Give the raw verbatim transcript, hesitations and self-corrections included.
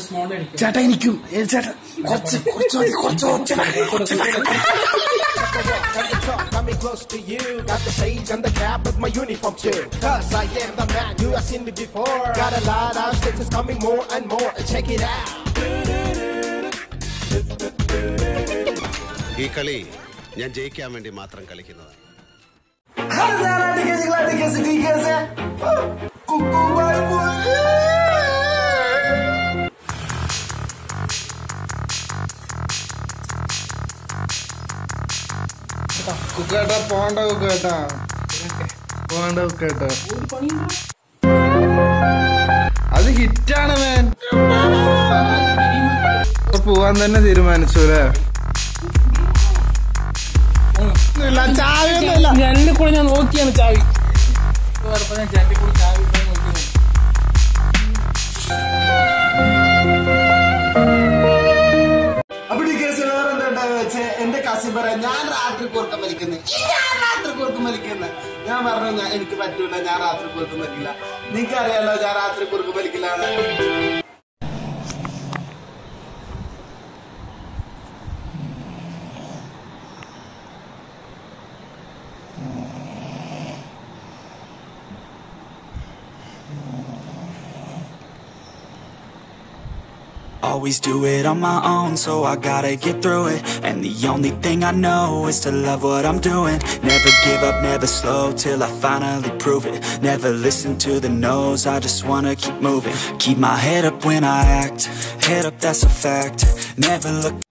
ചേട്ടാ എനിക്കും ചേട്ടാ കുറച്ച് കുറച്ച് Coming close to you, got the shades and the cap with my uniform too. Cause I am the man, you have seen me before. Got a lot of stages coming more and more. Check it out. ഈ കളി ഞാൻ ജയിക്കാൻ വേണ്ടി മാത്രം കളിക്കുന്നതാണ്. കുക്കേട്ടാ പോണ്ട കുക്കേട്ടാ പോണ്ട കുക്കേട്ടാ അത് ഹിറ്റാണ് മാൻ. പോവാൻ തന്നെ തീരുമാനിച്ചു അല്ലേ? ചാവിയൊന്നുമില്ല. എന്നെ കൂടെ ഞാൻ നോക്കിയാണ് ചാവി. ചാവി എന്റെ കസിൻ പറയാം ഞാൻ രാത്രി കുറുക്കം വലിക്കുന്നത് ഞാൻ രാത്രി കുറുക്കം വലിക്കുന്നത്. ഞാൻ പറഞ്ഞു എനിക്ക് പറ്റൂല, ഞാൻ രാത്രി കുറുക്കം വലിക്കില്ല. നിങ്ങൾക്കറിയാലോ ഞാൻ രാത്രി കുറുക്കം വലിക്കില്ലാണ്. Always do it on my own, so I gotta get through it. And the only thing I know is to love what I'm doing. Never give up, never slow, till I finally prove it. Never listen to the no's, I just wanna keep moving. Keep my head up when I act, head up that's a fact. Never look